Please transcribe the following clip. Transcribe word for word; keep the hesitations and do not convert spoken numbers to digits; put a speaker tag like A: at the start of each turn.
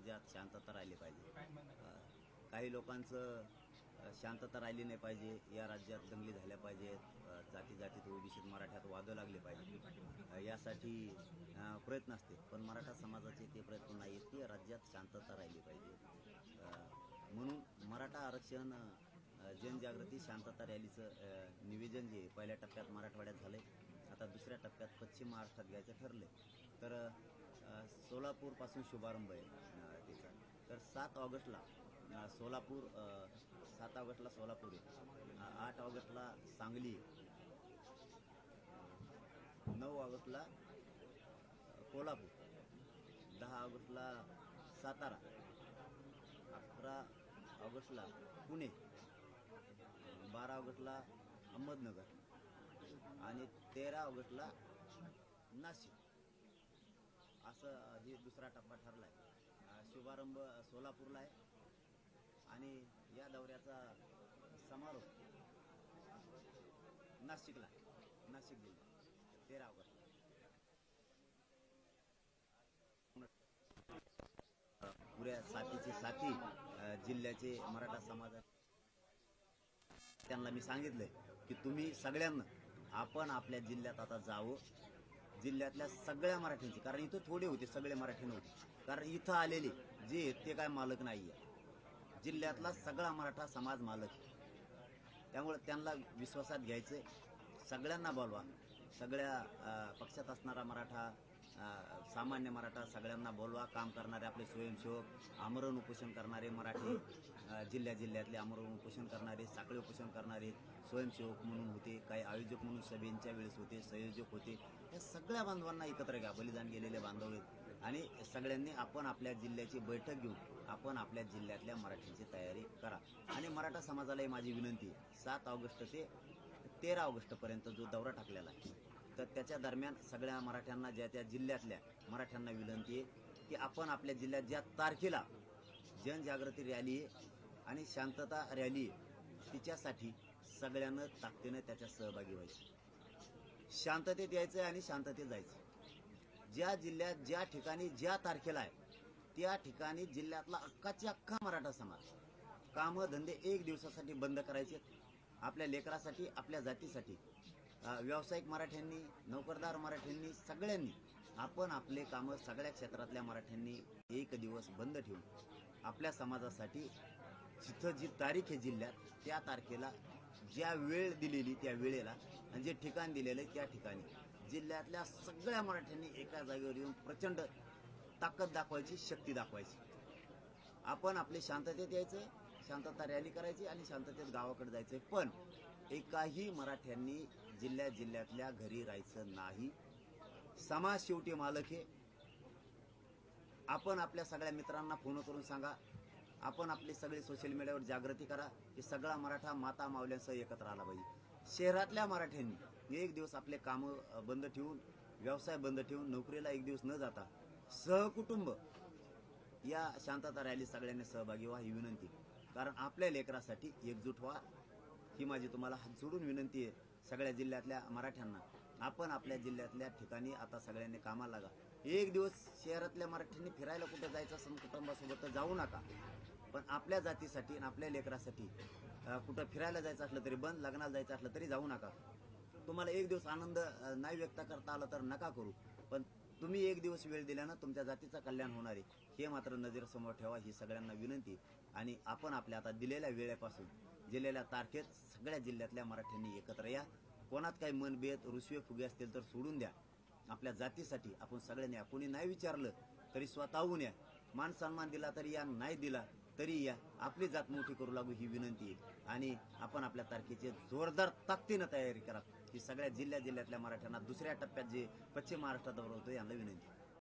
A: राज्यात शांतता राहिली पाहिजे। काही लोकांचं शांतता राहिली नाही पाहिजे, या राज्यात दंगली झाल्या पाहिजेत, जाती जातीत ओबीसीत मराठ्यात वादं लागले पाहिजे, यासाठी प्रयत्न असते। पण मराठा समाजाचे ते प्रयत्न नाही आहेत की राज्यात शांतता राहिली पाहिजे। म्हणून मराठा आरक्षण जनजागृती शांतता रॅलीचं निवेदन जे पहिल्या टप्प्यात मराठवाड्यात झालंय, आता दुसऱ्या टप्प्यात पश्चिम महाराष्ट्रात घ्यायचं ठरलंय। तर सोलापूरपासून शुभारंभ आहे त्याचा। तर सात ऑगस्टला सोलापूर, सात ऑगस्टला सोलापूर आहे, आठ ऑगस्टला सांगली, नऊ ऑगस्टला कोल्हापूर, दहा ऑगस्टला सातारा, अकरा ऑगस्टला पुणे, बारा ऑगस्टला अहमदनगर आणि तेरा ऑगस्टला नाशिक, असं हे दुसरा टप्पा ठरला आहे। शुभारंभ सोलापूरला आहे आणि या दौऱ्याचा समारोप नाशिकला, नाशिक जिल्हा तेरा ऑगस्ट। पुऱ्या साथीचे साथी जिल्ह्याचे मराठा समाज त्यांना मी सांगितलंय की तुम्ही सगळ्यांना आपण आपल्या जिल्ह्यात आता जावं, जिल्ह्यातल्या सगळ्या मराठ्यांची, कारण इथं थोडे होते, सगळे मराठी नव्हते, कारण इथं आलेले जे ते काय मालक नाहीये, जिल्ह्यातला सगळा मराठा समाज मालक आहे। त्यामुळे त्यांना विश्वासात घ्यायचे, सगळ्यांना बोलवा, सगळ्या पक्षात असणारा मराठा, सामान्य मराठा सगळ्यांना बोलवा। काम करणारे आपले स्वयंसेवक, आमरण उपोषण करणारे मराठी, जिल्ह्या जिल्ह्यातले आमरण उपोषण करणारे, साखळी उपोषण करणारे स्वयंसेवक म्हणून होते, काही आयोजक म्हणून सभेंच्या वेळेस होते, संयोजक होते, या सगळ्या बांधवांना एकत्र घ्या, बलिदान गेलेले बांधव आहेत, आणि सगळ्यांनी आपण आपल्या जिल्ह्याची बैठक घेऊन आपण आपल्या जिल्ह्यातल्या मराठीची तयारी करा। आणि मराठा समाजालाही माझी विनंती आहे, सात ऑगस्ट ते तेरा ऑगस्ट पर्यंत जो दौरा टाकलेला आहे, तर त्याच्या दरम्यान सगळ्या मराठ्यांना, ज्या त्या जिल्ह्यातल्या मराठ्यांना विनंती आहे की आपण आपल्या जिल्ह्यात ज्या तारखेला जनजागृती रॅली आहे आणि शांतता रॅली आहे, तिच्यासाठी सगळ्यांना ताकदीने त्याच्यात सहभागी व्हायचं, शांततेत यायचं आणि शांततेत जायचं। ज्या जिल्ह्यात ज्या ठिकाणी ज्या तारखेला आहे त्या ठिकाणी जिल्ह्यातला अख्खाच्या अख्खा मराठा समाज कामं धंदे एक दिवसासाठी बंद करायचे, आपल्या लेकरासाठी, आपल्या जातीसाठी, व्यावसायिक मराठ्यांनी, नोकरदार मराठ्यांनी, सगळ्यांनी आपण आपले कामं सगळ्या क्षेत्रातल्या मराठ्यांनी एक दिवस बंद ठेवून आपल्या समाजासाठी जिथं जी तारीख आहे जिल्ह्यात, त्या तारखेला ज्या वेळ दिलेली त्या वेळेला आणि जे ठिकाण दिलेलं आहे त्या ठिकाणी जिल्ह्यातल्या सगळ्या मराठ्यांनी एका जागेवर येऊन प्रचंड ताकद दाखवायची, शक्ती दाखवायची। आपण आपले शांततेत यायचे, शांतता रॅली करायची आणि शांततेत गावाकडे जायचंय। पण एकाही मराठ्यांनी जिल्ह्या जिल्ह्यातल्या घरी राहायचं नाही। समाज शेवटी मालक आहे। आपण आपल्या सगळ्या मित्रांना फोन करून सांगा, आपण आपले सगळे सोशल मीडियावर जागृती करा की सगळा मराठा माता मावल्यांसह एकत्र आला पाहिजे। शहरातल्या मराठ्यांनी एक दिवस आपले कामं बंद ठेवून, व्यवसाय बंद ठेवून, नोकरीला एक दिवस न जाता सहकुटुंब या शांतता रॅली सगळ्यांनी सहभागी व्हा, ही विनंती। कारण आपल्या लेकरासाठी एकजूट व्हा, ही माझी तुम्हाला हात जोडून विनंती आहे सगळ्या जिल्ह्यातल्या मराठ्यांना। आपण आपल्या जिल्ह्यातल्या ठिकाणी आता सगळ्यांनी कामाला लागा। एक दिवस शहरातल्या मराठ्यांनी फिरायला कुठे जायचं असेल कुटुंबासोबत तर जाऊ नका, पण आपल्या जातीसाठी आणि आपल्या लेकरासाठी कुठं फिरायला जायचं असलं तरी बंद, लग्नाला जायचं असलं तरी जाऊ नका। तुम्हाला एक दिवस आनंद नाही व्यक्त करता आला तर नका करू, पण तुम्ही एक दिवस वेळ दिल्यानं तुमच्या जातीचं कल्याण होणार आहे, हे मात्र नजरेसमोर ठेवा, ही सगळ्यांना विनंती। आणि आपण आपल्या आता दिलेल्या वेळेपासून दिलेल्या तारखेत सगळ्या जिल्ह्यातल्या मराठ्यांनी एकत्र या। कोणात काही मनभेद, रुसवे फुगे असतील तर सोडून द्या, आपल्या जातीसाठी आपण सगळ्यांनी या। कोणी नाही विचारलं तरी स्वतःहून या, मान सन्मान दिला तरी या, नाही दिला तरी या, आपली जात मोठी करू लागू, ही विनंती आहे। आणि आपण आपल्या तारखेची जोरदार ताकदीनं तयारी करा, ही सगळ्या जिल्ह्या जिल्ह्यातल्या मराठ्यांना दुसऱ्या टप्प्यात जे पश्चिम महाराष्ट्रात दौरा होतो यांना विनंती।